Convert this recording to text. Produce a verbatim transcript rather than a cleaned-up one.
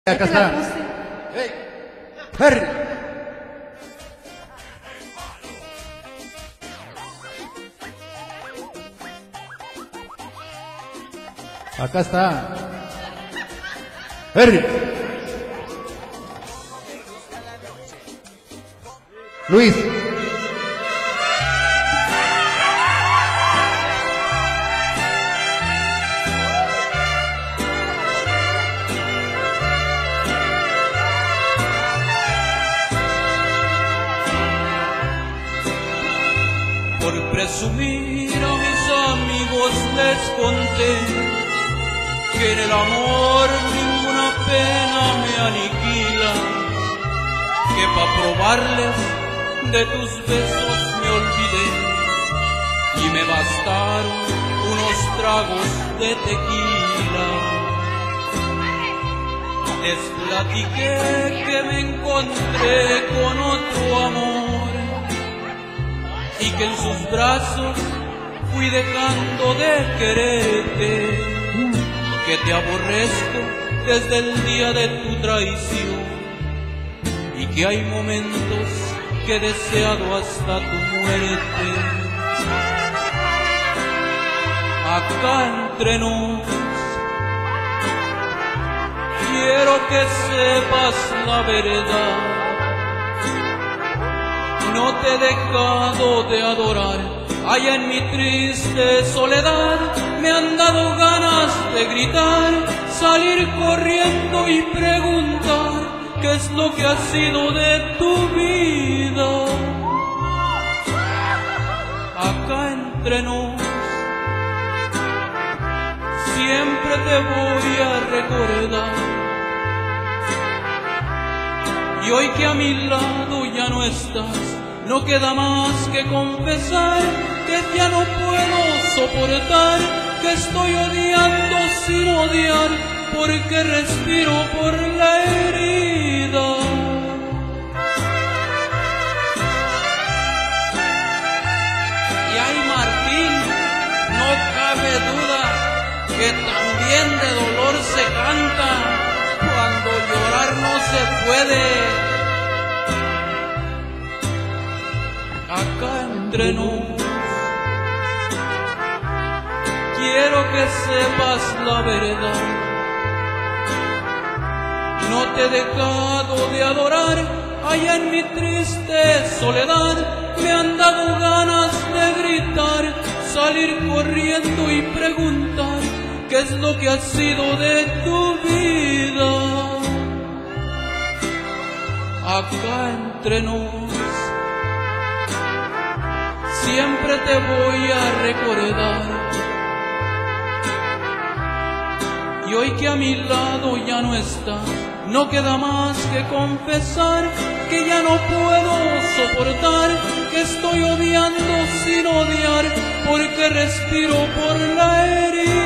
Acá está. Hey. Harry. Acá está. Harry. Luis. Por presumir a mis amigos les conté que en el amor ninguna pena me aniquila, que pa' probarles de tus besos me olvidé y me bastaron unos tragos de tequila. Les platiqué que me encontré con otro amor y que en sus brazos fui dejando de quererte, que te aborrezco desde el día de tu traición y que hay momentos que he deseado hasta tu muerte. Acá entre nos quiero que sepas la verdad. No te he dejado de adorar, allá en mi triste soledad me han dado ganas de gritar, salir corriendo y preguntar qué es lo que ha sido de tu vida. Acá entre nos siempre te voy a recordar. Y hoy que a mi lado ya no estás, no queda más que confesar que ya no puedo soportar, que estoy odiando sin odiar, porque respiro por la herida. Y ay, Martín, no cabe duda que también de dolor se canta cuando llorar no se puede. Acá entre nos quiero que sepas la verdad. No te he dejado de adorar, allá en mi triste soledad me han dado ganas de gritar, salir corriendo y preguntar qué es lo que ha sido de tu vida. Acá entre nos siempre te voy a recordar. Y hoy que a mi lado ya no estás, no queda más que confesar que ya no puedo soportar, que estoy odiando sin odiar, porque respiro por la herida.